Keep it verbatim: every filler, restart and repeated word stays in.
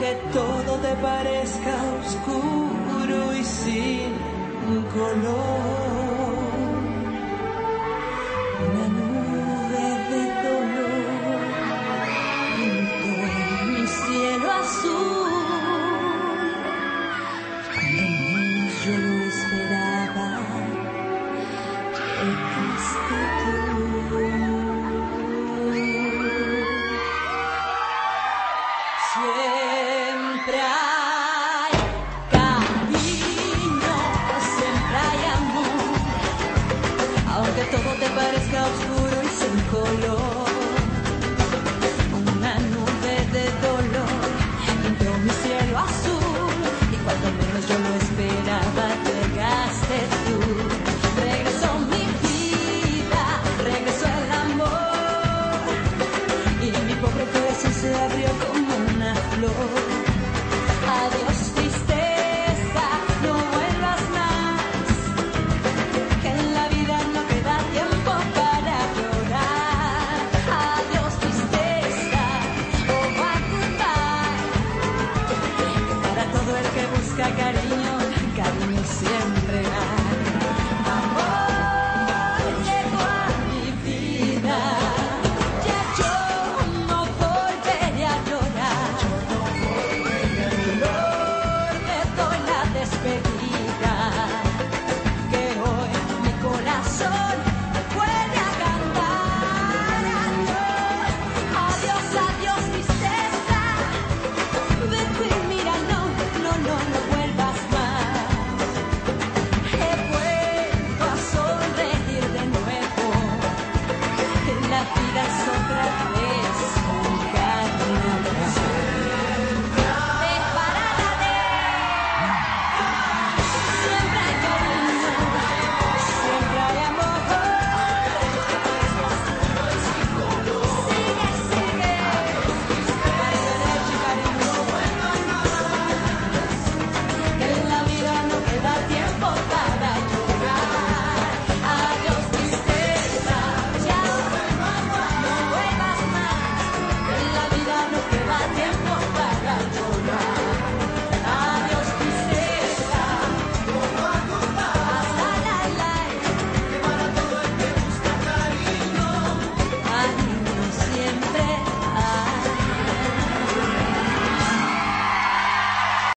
aunque todo te parezca oscuro y sin color, una nube de dolor pintó mi cielo azul. Cuando menos yo lo esperaba, llegaste tú. Siempre hay cariño, siempre hay amor, aunque todo te parezca oscuro y sin color. Una nube de dolor pintó mi cielo azul, y cuando menos yo lo esperaba,